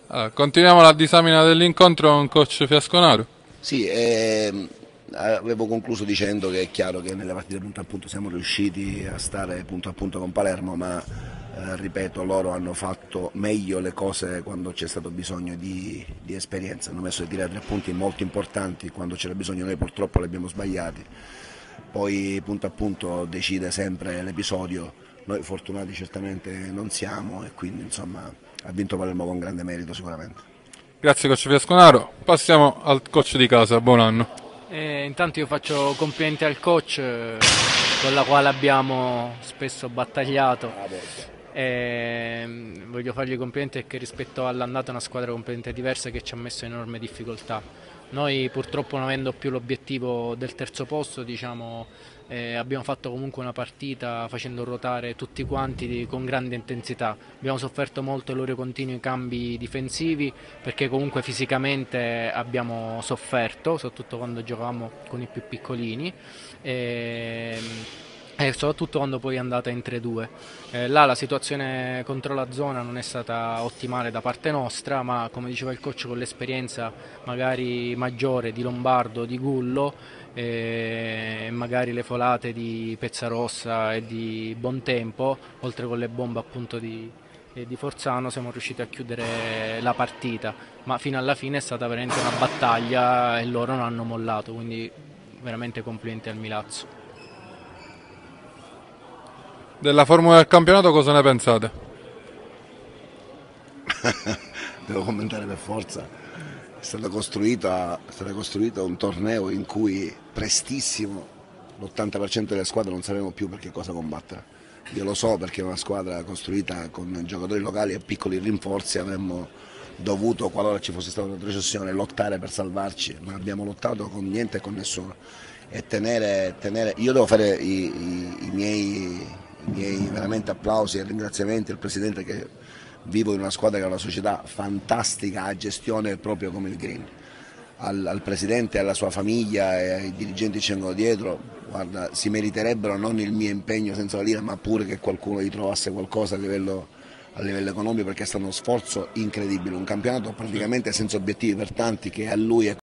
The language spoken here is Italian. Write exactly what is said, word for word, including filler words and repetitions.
Allora, continuiamo la disamina dell'incontro con coach Fiasconaro. Sì, ehm, avevo concluso dicendo che è chiaro che nelle partite punto a punto siamo riusciti a stare punto a punto con Palermo, ma eh, ripeto, loro hanno fatto meglio le cose quando c'è stato bisogno di, di esperienza, hanno messo dei tiri a tre punti molto importanti, quando c'era bisogno noi purtroppo li abbiamo sbagliati, poi punto a punto decide sempre l'episodio, noi fortunati certamente non siamo e quindi insomma ha vinto Palermo con grande merito sicuramente. Grazie coach Fiasconaro. Passiamo al coach di casa, buon anno. E intanto io faccio complimenti al coach eh, con la quale abbiamo spesso battagliato. E mm, voglio fargli i complimenti perché rispetto all'andata è una squadra completamente diversa che ci ha messo in enorme difficoltà. Noi purtroppo non avendo più l'obiettivo del terzo posto, diciamo, eh, abbiamo fatto comunque una partita facendo ruotare tutti quanti di- con grande intensità. Abbiamo sofferto molto i loro continui cambi difensivi perché comunque fisicamente abbiamo sofferto, soprattutto quando giocavamo con i più piccolini. E, e soprattutto quando poi è andata in tre due. Eh, là la situazione contro la zona non è stata ottimale da parte nostra, ma come diceva il coach con l'esperienza magari maggiore di Lombardo, di Gullo eh, e magari le folate di Pezzarossa e di Bontempo, oltre con le bombe appunto di, eh, di Forzano, siamo riusciti a chiudere la partita, ma fino alla fine è stata veramente una battaglia e loro non hanno mollato, quindi veramente complimenti al Milazzo. Della formula del campionato cosa ne pensate? Devo commentare per forza. È stato costruito, è stato costruito un torneo in cui prestissimo l'ottanta per cento delle squadre non sapevamo più per che cosa combattere. Io lo so perché è una squadra costruita con giocatori locali e piccoli rinforzi, avremmo dovuto, qualora ci fosse stata una retrocessione, lottare per salvarci, ma abbiamo lottato con niente e con nessuno. E tenere, tenere io devo fare i, i, i miei, i miei veramente applausi e ringraziamenti al Presidente che vivo in una squadra che ha una società fantastica a gestione proprio come il Green. Al, al Presidente, alla sua famiglia e ai dirigenti che ci vengono dietro, guarda, si meriterebbero non il mio impegno senza la lira, ma pure che qualcuno gli trovasse qualcosa a livello, a livello economico perché è stato uno sforzo incredibile, un campionato praticamente senza obiettivi per tanti che a lui è